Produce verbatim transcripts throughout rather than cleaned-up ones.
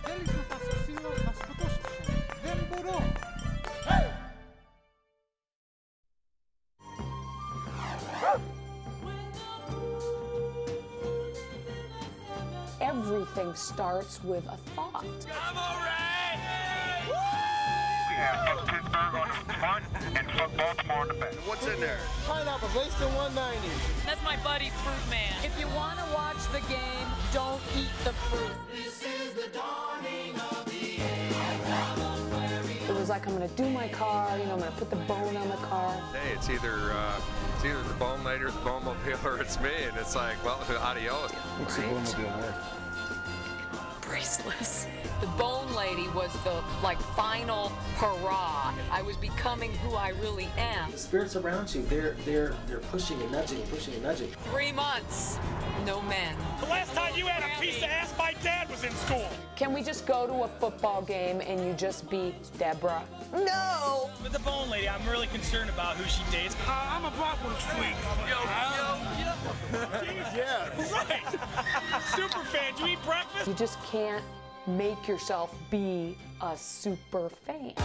Everything starts with a thought. I'm all right! We have put Pittsburgh on the front and put Baltimore on the back. What's in there? Pineapple, less than one ninety. That's my buddy, Fruit Man. If you want to watch the game, don't eat the fruit. This is the dawning of the age. It was like, I'm going to do my car, you know, I'm going to put the bone on the car. Hey, it's either uh, it's either the bone lady or the bone mobile or it's me, and it's like, well, adios. What's the bone mobile worth? Priceless. The Bone Lady was the, like, final hurrah. I was becoming who I really am. The spirits around you, they're they're they're pushing and nudging and pushing and nudging. Three months, no men. The last time you had a piece of ass, my dad was in school. Can we just go to a football game and you just be Deborah? No! With the Bone Lady, I'm really concerned about who she dates. Uh, I'm a Bratwurst freak. Yo, yo, yo. Yeah. Right. Super fan. Do you eat breakfast? You just can't make yourself be a super fan.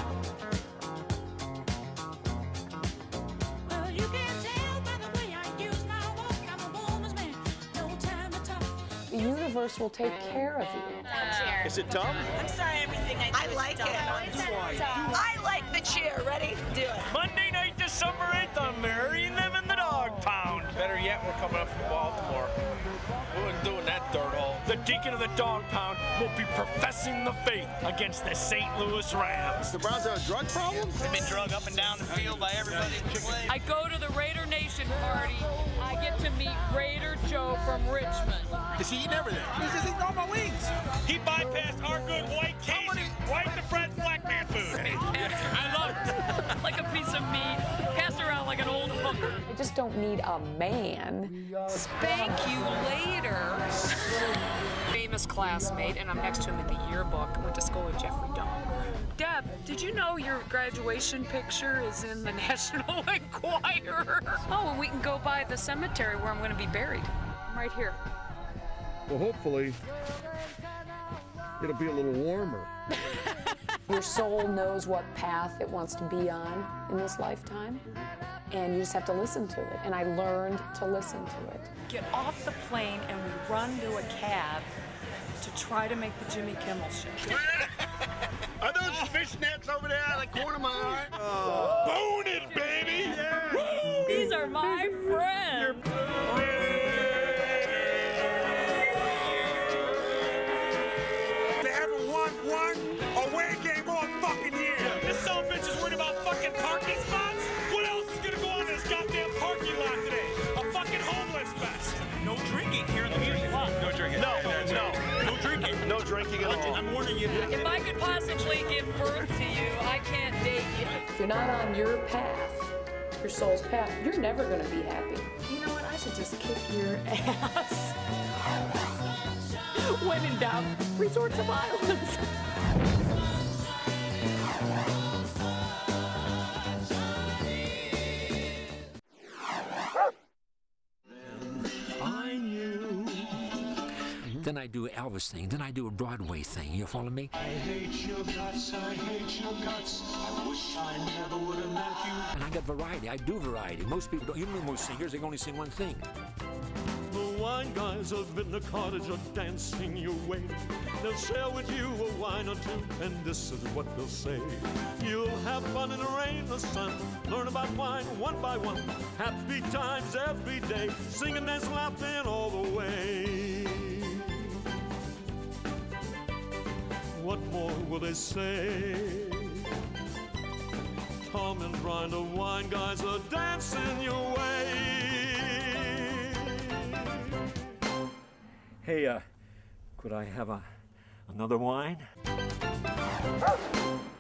Well, you can tell by the way I use my walk. I'm a woman's man. No time to talk. The universe will take care of you. Uh, Is it dumb? I'm sorry, everything I do I is like dumb. it. I like the chair. Ready? Do it. Monday night, December eighth on Mary Live in the Dog Pound. Better yet, we're coming up from Baltimore. We're doing that dirt hole. The Deacon of the Dog Pound will be professing the faith against the Saint Louis Rams. The Browns have a drug problem? They've been drug up and down the field by everybody who plays. I go to the Raider Nation party. I get to meet Raider Joe from Richmond. Is he eating everything? He's just eating all my wings. He bypassed our good white Cajun, white to Fred black man food. I love it. Like a piece of meat, passed around like an old hooker. I just don't need a man. Spank you later. Famous classmate, and I'm next to him in the yearbook. Went to school with Jeffrey Dahmer. Deb, did you know your graduation picture is in the National Enquirer? Oh, and we can go by the cemetery where I'm going to be buried. I'm right here. Well, hopefully, it'll be a little warmer. Your soul knows what path it wants to be on in this lifetime, and you just have to listen to it. And I learned to listen to it. Get off the plane and we run to a cab to try to make the Jimmy Kimmel show. Are those fishnets over there out of the corner of my eye? Oh. Bone it, baby! Yeah. These are my friends. They haven't won one away game all fucking year. This son of a bitch is worried about fucking parking spots? What else is gonna go on in this goddamn parking lot today? A fucking homeless fest. No drinking here in the music lot. No drinking. No, no, no drinking. No drinking at all. I'm warning you. If I could possibly give birth to you, I can't date you. If you're not on your path, your soul's path, you're never going to be happy. You know what? I should just kick your ass. When in doubt, resort to violence. Then I do an Elvis thing. Then I do a Broadway thing. You follow me? I hate your guts, I hate your guts. I wish I never would have met you. And I got variety. I do variety. Most people don't. You know most singers, they can only sing one thing. The wine guys up in the cottage are dancing your way. They'll share with you a wine or two, and this is what they'll say. You'll have fun in the rain, the sun, learn about wine one by one. Happy times every day, singing, dancing, laughing all the way. What more will they say? Tom and Brian, the wine guys are dancing your way. Hey, uh, could I have a another wine?